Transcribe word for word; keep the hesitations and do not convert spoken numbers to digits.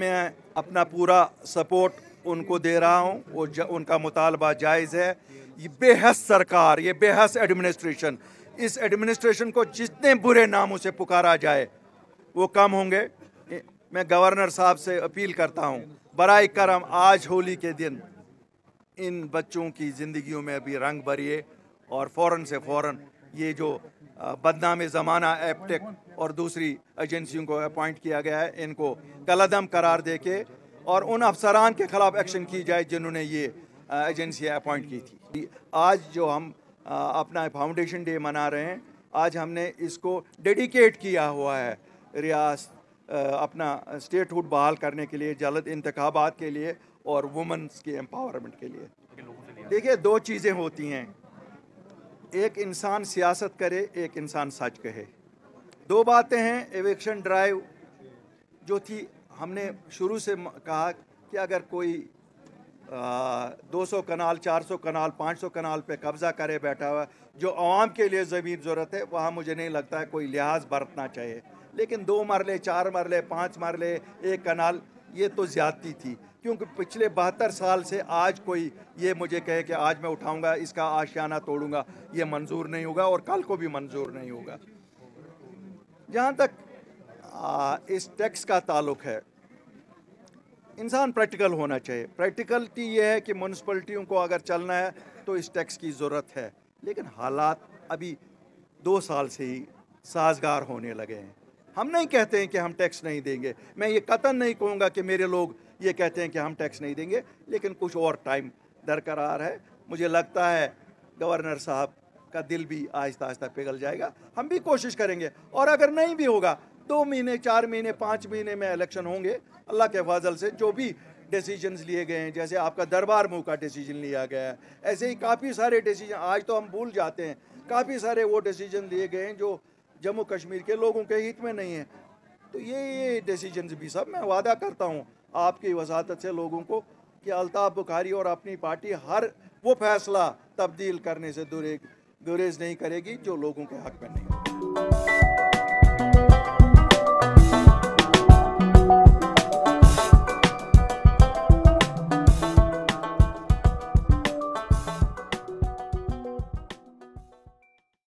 मैं अपना पूरा सपोर्ट उनको दे रहा हूँ। वो ज, उनका मुतालबा जायज़ है। ये बेहस सरकार, ये बेहस एडमिनिस्ट्रेशन, इस एडमिनिस्ट्रेशन को जितने बुरे नामों से पुकारा जाए वो कम होंगे। मैं गवर्नर साहब से अपील करता हूँ, बराए करम आज होली के दिन इन बच्चों की ज़िंदगियों में अभी रंग भरिए और फ़ौरन से फ़ौरन ये जो बदनाम ज़माना एप्टेक और दूसरी एजेंसियों को अपॉइंट किया गया है, इनको कलअदम करार दे के और उन अफसरान के ख़िलाफ़ एक्शन की जाए जिन्होंने ये एजेंसियाँ अपॉइंट की थी। आज जो हम अपना फाउंडेशन डे मना रहे हैं, आज हमने इसको डेडिकेट किया हुआ है रियासत अपना स्टेटहुड बहाल करने के लिए, जल्द इंतखाबात के लिए और वुमेन्स के एम्पावरमेंट के लिए। देखिए, दो चीज़ें होती हैं, एक इंसान सियासत करे, एक इंसान सच कहे। दो बातें हैं। एविक्शन ड्राइव जो थी, हमने शुरू से कहा कि अगर कोई दो सौ कनाल, चार सौ कनाल, पाँच सौ कनाल पे कब्ज़ा करे बैठा हुआ, जो आवाम के लिए ज़मीन ज़रूरत है, वहाँ मुझे नहीं लगता है कोई लिहाज बरतना चाहिए। लेकिन दो मरले, चार मरले, पाँच मरले, एक कनाल, ये तो ज़्यादती थी। क्योंकि पिछले बहत्तर साल से आज कोई ये मुझे कहे कि आज मैं उठाऊंगा, इसका आशियाना तोड़ूंगा, ये मंजूर नहीं होगा और कल को भी मंजूर नहीं होगा। जहाँ तक आ, इस टैक्स का ताल्लुक है, इंसान प्रैक्टिकल होना चाहिए। प्रैक्टिकलिटी ये है कि म्यूनसिपलिटियों को अगर चलना है तो इस टैक्स की ज़रूरत है, लेकिन हालात अभी दो साल से ही साजगार होने लगे हैं। हम नहीं कहते हैं कि हम टैक्स नहीं देंगे, मैं ये कतई नहीं कहूँगा कि मेरे लोग ये कहते हैं कि हम टैक्स नहीं देंगे, लेकिन कुछ और टाइम दरकार है। मुझे लगता है गवर्नर साहब का दिल भी आहिस्ता आहिस्ता पिघल जाएगा। हम भी कोशिश करेंगे, और अगर नहीं भी होगा, दो महीने, चार महीने, पाँच महीने में इलेक्शन होंगे, अल्लाह के फजल से जो भी डिसीजंस लिए गए हैं, जैसे आपका दरबार मुँह का डिसीजन लिया गया है, ऐसे ही काफ़ी सारे डिसीजन, आज तो हम भूल जाते हैं, काफ़ी सारे वो डिसीजन लिए गए हैं जो जम्मू कश्मीर के लोगों के हित में नहीं है। तो ये ये डिसीजंस भी सब, मैं वादा करता हूँ आपकी वसातत से लोगों को कि अल्ताफ़ बुखारी और अपनी पार्टी हर वो फैसला तब्दील करने से गुरेज नहीं करेगी जो लोगों के हक़ में नहीं।